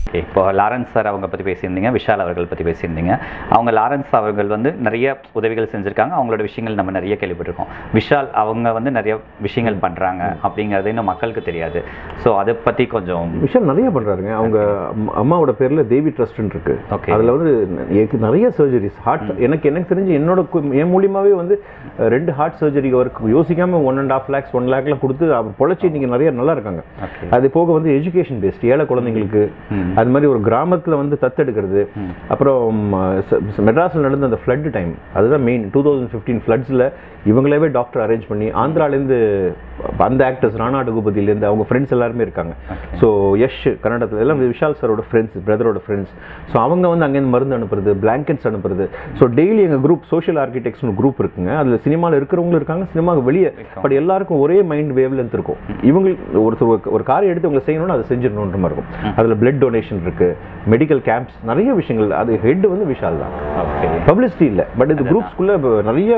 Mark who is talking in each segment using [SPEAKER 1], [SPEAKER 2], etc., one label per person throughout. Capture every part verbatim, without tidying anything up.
[SPEAKER 1] இப்போ Lawrence sir அவங்க பற்றி பேசியிருந்தீங்க, விஷால் அவர்கள் பற்றி பேசியிருந்தீங்க. அவங்க லாரன்ஸ் அவர்கள் வந்து நிறைய உதவிகள் செஞ்சுருக்காங்க, அவங்களோட விஷயங்கள் நம்ம நிறைய கேள்விப்பட்டிருக்கோம். விஷால் அவங்க வந்து நிறைய விஷயங்கள் பண்ணுறாங்க அப்படிங்கிறது இன்னும் மக்களுக்கு தெரியாது. ஸோ அதை பற்றி கொஞ்சம்.
[SPEAKER 2] விஷால் நிறைய பண்ணுறாருங்க. அவங்க அம்மாவோட பேரில் தேவி ட்ரஸ்ட்னு இருக்கு. ஓகே, அதில் வந்து நிறைய சர்ஜரிஸ் ஹார்ட் எனக்கு எனக்கு தெரிஞ்சு என்னோட என் மூலியமாகவே வந்து ரெண்டு ஹார்ட் சர்ஜரி ஒர்க் யோசிக்காமல் one and half lakhs one லேக்லாம் கொடுத்து அவர் பொழைச்சி நீங்கள் நிறைய நல்லா இருக்காங்க. அது போக வந்து எஜுகேஷன் பேஸ்ட் ஏழை குழந்தைங்களுக்கு அது மாதிரி ஒரு கிராமத்தில் வந்து தத்தெடுக்கிறது. அப்புறம் மெட்ராஸில் நடந்த அந்த ஃப்ளட் டைம் அதுதான் மெயின். டூ தௌசண்ட் ஃபிஃப்டீன் ஃப்ளட்ஸில் இவங்களே டாக்டர் அரேஞ்ச் பண்ணி ஆந்திராலேருந்து அந்த ஆக்டர்ஸ் ராணா டகுபதியிலேருந்து அவங்க ஃப்ரெண்ட்ஸ் எல்லாருமே இருக்காங்க. ஸோ யஷ் கன்னடத்தில் எல்லாம் விஷால் சாரோட ஃப்ரெண்ட்ஸ், பிரதரோட ஃப்ரெண்ட்ஸ். ஸோ அவங்க வந்து அங்கேருந்து மருந்து அனுப்புறது, பிளாங்கெட்ஸ் அனுப்புறது. ஸோ டெய்லி எங்கள் குரூப் சோஷியல் ஆர்கிடெக்ட்ஸ்னு குரூப் இருக்குங்க. அதில் சினிமாவில் இருக்கிறவங்களும் இருக்காங்க, சினிமாவுக்கு வெளியே. பட் எல்லாருக்கும் ஒரே மைண்ட் வேவ் லென்த் இருக்கும். இவங்க ஒருத்தர் ஒரு காரை எடுத்து அவங்க செய்யணும்னு அதை செஞ்சிடணுன்ற மாதிரி இருக்கும். அதில் பிளட் டொனேஷன் இருக்கு, மெடிக்கல் கேம்ப்ஸ், நிறைய விஷயங்கள். அது ஹெட் வந்து விஷால் தான். பப்ளிசிட்டி இல்லை, பட் இது குரூப்ஸ்குள்ள நிறைய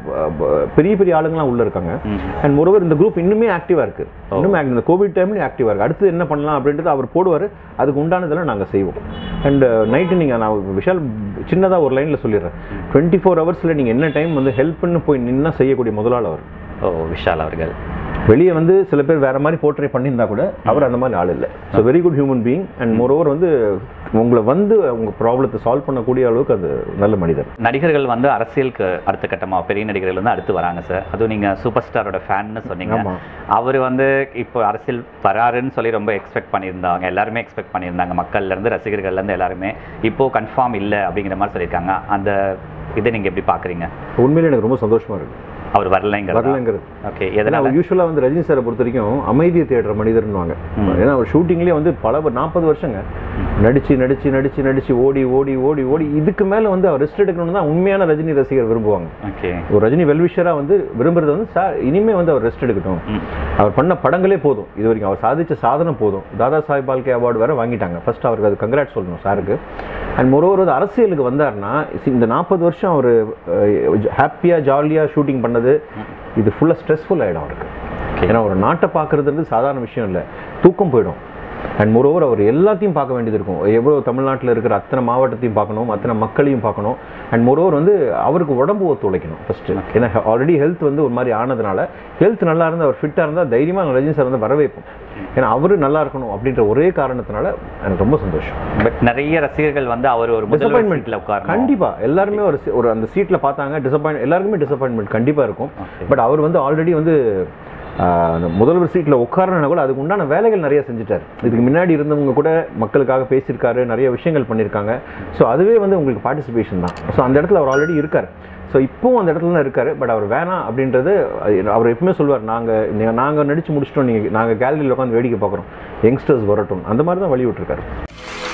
[SPEAKER 2] பெரிய பெரிய ஆளுங்களாம் உள்ள இருக்காங்க. அண்ட் மோரோவர் இந்த குரூப் இன்னுமே ஆக்டிவா இருக்கு. இன்னுமே இந்த கோவிட் டைம்ல ஆக்டிவா இருக்கு. அடுத்து என்ன பண்ணலாம் அப்படின்றது அவர் போடுவார். அதுக்கு உண்டானதெல்லாம் நாங்கள் செய்வோம். அண்ட் நைட்டு நீங்கள் நான் விஷால் சின்னதாக ஒரு லைனில் சொல்லிடுறேன். டுவெண்ட்டி ஃபோர் ஹவர்ஸில் நீங்கள் என்ன டைம் வந்து ஹெல்ப்னு போய் நின்னா செய்யக்கூடிய முதலாளர் அவர்.
[SPEAKER 1] ஓ, விஷால் அவர்கள்.
[SPEAKER 2] வெளியே வந்து சில பேர் வேற மாதிரி போர்ட்ரே பண்ணியிருந்தா கூட அவர் அந்த மாதிரி ஆள் இல்லை. So very good human being. And moreover வந்து உங்களை வந்து உங்கள் ப்ராப்ளத்தை சால்வ் பண்ணக்கூடிய அளவுக்கு அது நல்ல மனிதர்.
[SPEAKER 1] நடிகர்கள் வந்து அரசியலுக்கு அடுத்த கட்டமாக பெரிய நடிகர்கள் வந்து அடுத்து வராங்க சார். அதுவும் நீங்கள் சூப்பர் ஸ்டாரோட ஃபேன்னு சொன்னீங்க. அவர் வந்து இப்போ அரசியல் வராருன்னு சொல்லி ரொம்ப எக்ஸ்பெக்ட் பண்ணியிருந்தாங்க, எல்லாருமே எக்ஸ்பெக்ட் பண்ணியிருந்தாங்க, மக்கள்லேருந்து ரசிகர்கள்லேருந்து எல்லாருமே. இப்போது கன்ஃபார்ம் இல்லை அப்படிங்கிற மாதிரி சொல்லியிருக்காங்க. அந்த இதை நீங்கள் எப்படி பார்க்குறீங்க?
[SPEAKER 2] உண்மையிலே எனக்கு ரொம்ப சந்தோஷமாக இருக்குது
[SPEAKER 1] அவர் வரலைங்க வரலங்கிறது. ஓகே, எதனால்
[SPEAKER 2] யூஸ்வலாக வந்து ரஜினி சாரை பொறுத்த வரைக்கும் அமைதியை தேடுற மனிதர்னுவாங்க. ஏன்னா அவர் ஷூட்டிங்லேயே வந்து பல நாற்பது வருஷங்க நடிச்சு நடிச்சு நடிச்சு நடிச்சு ஓடி ஓடி ஓடி ஓடி இதுக்கு மேலே வந்து அவர் ரெஸ்ட் எடுக்கணும்னு தான் உண்மையான ரஜினி ரசிகர் விரும்புவாங்க.
[SPEAKER 1] ஓகே,
[SPEAKER 2] ஒரு ரஜினி வெல்விஷராக வந்து விரும்புறது வந்து சார் இனிமேல் வந்து அவர் ரெஸ்ட் எடுக்கட்டும், அவர் பண்ண படங்களே போதும், இது வரைக்கும் அவர் சாதிச்ச சாதனை போதும். தாதா சாஹிப் பால்கே அவார்டு வேற வாங்கிட்டாங்க. ஃபர்ஸ்ட் அவருக்கு அது கங்க்ராட் சொல்லணும் சாருக்கு. அண்ட் மொரோவர் வந்து அரசியலுக்கு வந்தார்னா இந்த நாற்பது வருஷம் அவர் ஹாப்பியாக ஜாலியாக ஷூட்டிங் பண்ணது இது ஃபுல்லாக ஸ்ட்ரெஸ்ஃபுல் ஆகிடும் அவருக்கு. ஏன்னா ஒரு நாட்டை பார்க்குறது சாதாரண விஷயம் இல்லை, தூக்கம் போயிடும். அண்ட் மோரோவர் அவர் எல்லாத்தையும் பார்க்க வேண்டியது இருக்கும். எவ்வளோ தமிழ்நாட்டில் இருக்கிற அத்தனை மாவட்டத்தையும் பார்க்கணும், அத்தனை மக்களையும் பார்க்கணும். அண்ட் மோரோவர் வந்து அவருக்கு உடம்பு ஒத்துழைக்கணும் ஃபஸ்ட்டு. ஏன்னா ஆல்ரெடி ஹெல்த் வந்து ஒரு மாதிரி ஆனதுனால ஹெல்த் நல்லா இருந்தால் அவர் ஃபிட்டாக இருந்தால் தைரியமாக ரஜினி சார் வந்து வரவேற்போம். ஏன்னா அவர் நல்லா இருக்கணும் அப்படின்ற ஒரே காரணத்தினால எனக்கு ரொம்ப சந்தோஷம்.
[SPEAKER 1] பட் நிறைய ரசிகர்கள் வந்து அவர் ஒரு டிசப்பாயின்மெண்ட்டில் உட்கார்.
[SPEAKER 2] கண்டிப்பாக எல்லாருமே ஒரு ஒரு அந்த சீட்டில் பார்த்தாங்க, டிசப்பாயின்ட் எல்லாருக்குமே டிசப்பாயின்மெண்ட் கண்டிப்பாக இருக்கும். பட் அவர் வந்து ஆல்ரெடி வந்து முதல்வர் சீட்டில் உட்காரனா கூட அதுக்கு உண்டான வேலைகள் நிறைய செஞ்சுட்டார். இதுக்கு முன்னாடி இருந்தவங்க கூட மக்களுக்காக பேசியிருக்காரு, நிறைய விஷயங்கள் பண்ணியிருக்காங்க. ஸோ அதுவே வந்து உங்களுக்கு பார்ட்டிசிபேஷன் தான். ஸோ அந்த இடத்துல அவர் ஆல்ரெடி இருக்கார். ஸோ இப்போவும் அந்த இடத்துல தான் இருக்கார். பட் அவர் வேணாம் அப்படின்றது அவர் எப்பவுமே சொல்லுவார். நாங்கள் நாங்கள் நடித்து முடிச்சிட்டோம், நீங்கள் நாங்கள் கேலரியில் உட்காந்து வேடிக்கை பார்க்குறோம், யங்ஸ்டர்ஸ் வரட்டும், அந்த மாதிரி தான் வழி விட்டுருக்காரு.